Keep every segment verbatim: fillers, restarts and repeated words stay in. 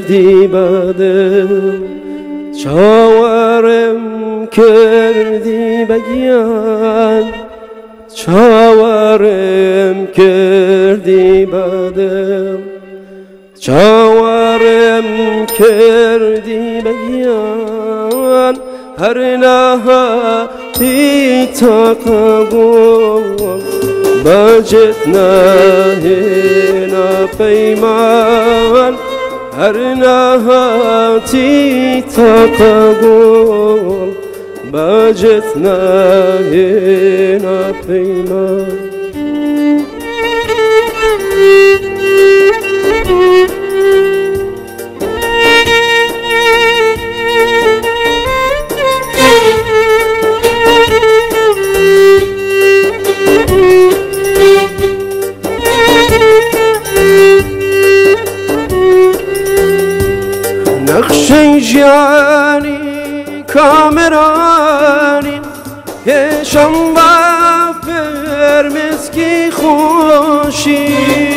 کردی بدم چاوارم کردی بگیان چاوارم کردی بدم چاوارم کردی بگیان هر نهاتی تقبول بجت نهینا پیمان هر نهاتی تقبول بجت نهینا پیمان نقشی جانی کامرانی هشم با فرمسکی خوشی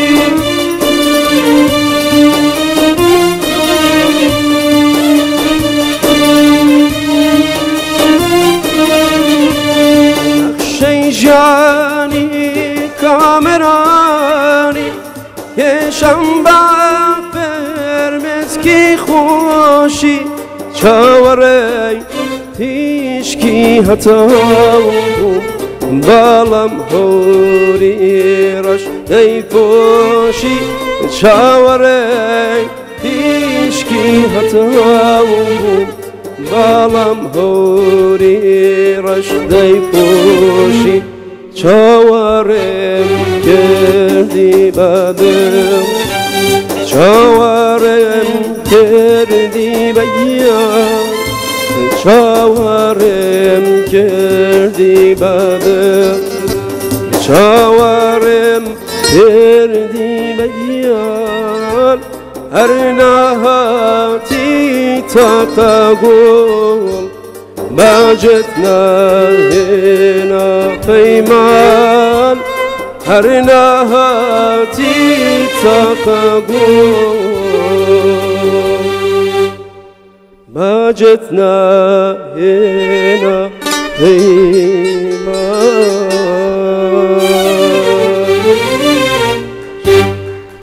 نقشی جانی کامرانی هشم با فرمسکی خوشی چاوری تیشکی هتاو بالم هوری رش دی فوشی چاوری تیشکی هتاو بالم هوری رش دی فوشی چاورم کردی بدم چاورم کردی بگیان چاورم کردی بدم چاورم کردی بگیان هر نهاتی تقبول بجت نهینا پیمان هر نهاتی تقبول بجت نهینا پیمان